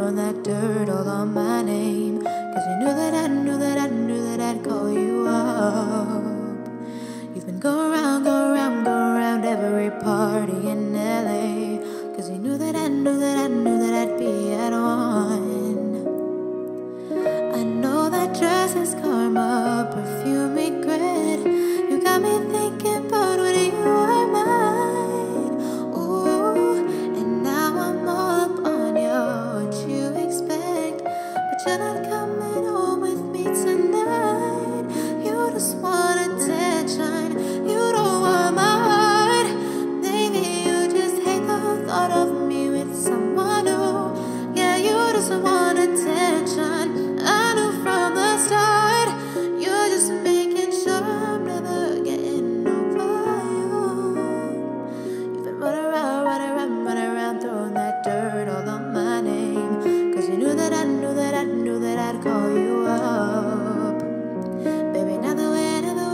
throwing that dirt all on my name. Cause you knew that I knew that I knew that I'd call you up. You've been go around every party in LA. Cause you knew that I knew that I knew that I'd be at one. I know that dress is karma, perfume regret. You got me thinking about when you were mine. Ooh, and now I'm all up on you, what you expect. But you're not coming home with me tonight. You just want attention, you don't want my heart. Maybe you just hate the thought of me with someone new. Yeah, you just want attention. I knew from the start. You're just making sure I'm never getting over you. You've been running around, throwing that dirt all on my name. Cause you knew that I knew that I knew that I'd call you up. Baby, another way,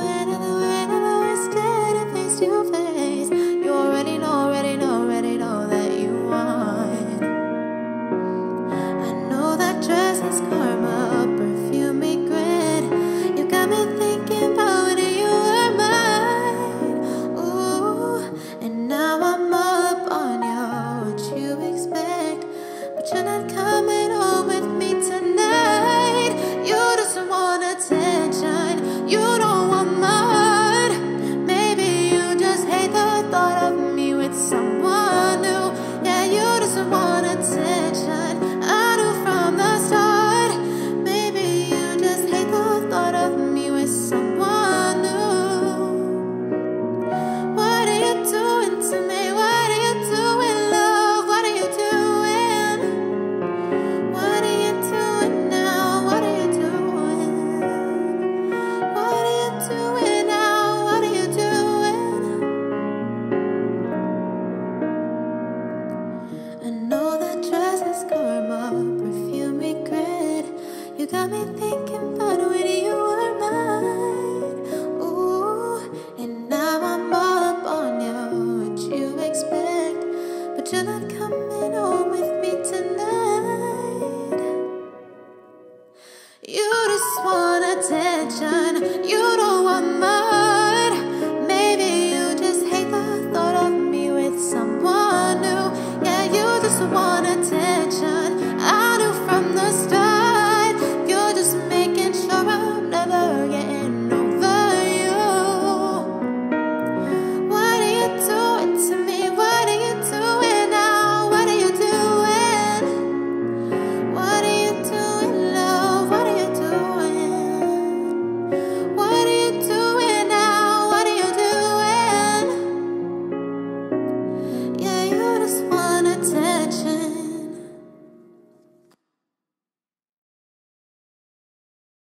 scared to face to face. You already know that you won. I know that dress is karma, perfume regret. You got me thinking about when you were mine. Ooh, and now I'm all up on you, what you expect. But you're not coming home with me tonight. You just want attention, you don't want my heart. Maybe you just hate the thought of me with someone new. Yeah, you just want attention. I knew from the start. Maybe you just hate the thought of me with someone new. What are you doing to me? What are you doing, love? What are you doing? What are you doing now? What are you doing? What are you doing now? What are you doing? I know that dress is karma, perfume regret. You got me thinking about when you were mine. Ooh, and now I'm all up on you, what you expect. But you're not coming home with me tonight. You just want attention, you don't